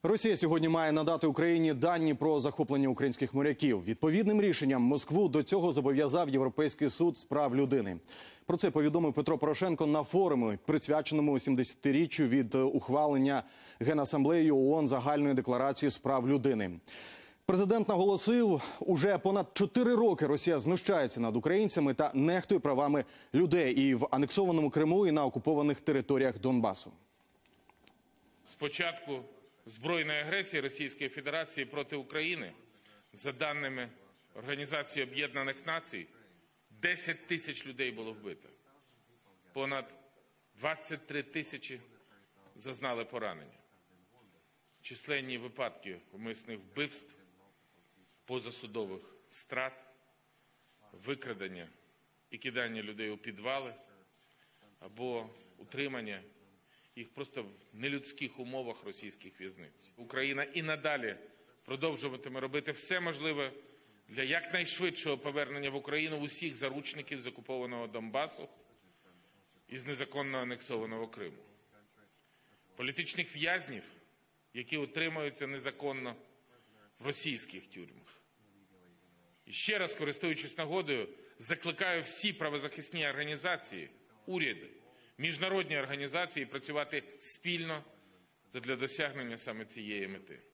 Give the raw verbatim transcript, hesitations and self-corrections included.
Росія сьогодні має надати Україні дані про захоплення українських моряків. Відповідним рішенням Москву до цього зобов'язав Європейський суд з прав людини. Про це повідомив Петро Порошенко на форумі, присвяченому сімдесятиріччю від ухвалення Генасамблеєю ООН Загальної декларації з прав людини. Президент наголосив, уже понад чотири роки Росія знущається над українцями та нехтує правами людей і в анексованому Криму, і на окупованих територіях Донбасу. Спочатку збройної агресії Російської Федерації проти України, за даними Організації Об'єднаних Націй, десять тисяч людей було вбито. Понад двадцять три тисячі зазнали поранення. Численні випадки умисних вбивств, позасудових страт, викрадення і кидання людей у підвали або утримання їх просто в нелюдських умовах російських в'язниць. Україна і надалі продовжуватиме робити все можливе для якнайшвидшого повернення в Україну усіх заручників з окупованого Донбасу і з незаконно анексованого Криму. Політичних в'язнів, які утримуються незаконно в російських тюрмах. І ще раз, користуючись нагодою, закликаю всі правозахисні організації, уряди, міжнародні організації працювати спільно задля досягнення саме цієї мети.